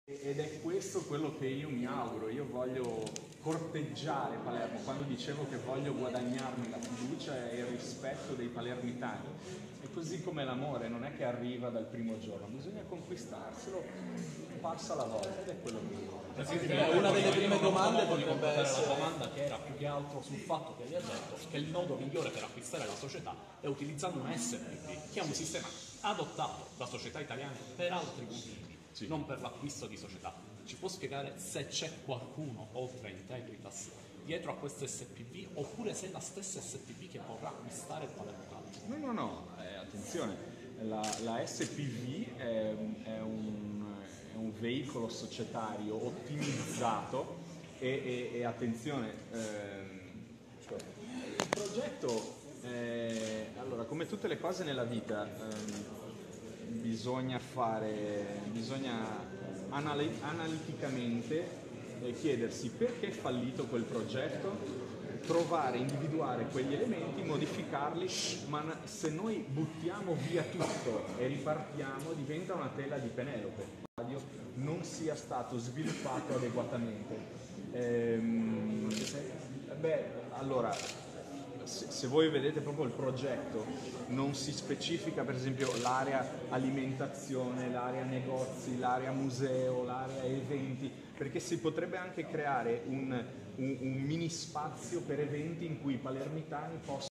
Ed è questo quello che io mi auguro. Io voglio corteggiare Palermo. Quando dicevo che voglio guadagnarmi la fiducia e il rispetto dei palermitani, è così come l'amore, non è che arriva dal primo giorno, bisogna conquistarselo passa la volta, ed è quello che una delle prime domande potrebbe essere la domanda che era più che altro sul fatto che gli ha detto che il modo migliore per acquistare la società è utilizzando un SPV, che è un sistema adottato da società italiane per altri motivi, non per l'acquisto di società. Ci può spiegare se c'è qualcuno oltre a Integritas dietro a questo SPV, oppure se è la stessa SPV che vorrà acquistare il Palermo Calcio? No, attenzione, la SPV è un veicolo societario ottimizzato e attenzione, il progetto, allora, come tutte le cose nella vita, bisogna analiticamente chiedersi perché è fallito quel progetto, trovare, individuare quegli elementi, modificarli, ma se noi buttiamo via tutto e ripartiamo diventa una tela di Penelope. Il radio non sia stato sviluppato adeguatamente. Allora, se voi vedete proprio il progetto, non si specifica per esempio l'area alimentazione, l'area negozi, l'area museo, l'area eventi, perché si potrebbe anche creare un mini spazio per eventi in cui i palermitani possono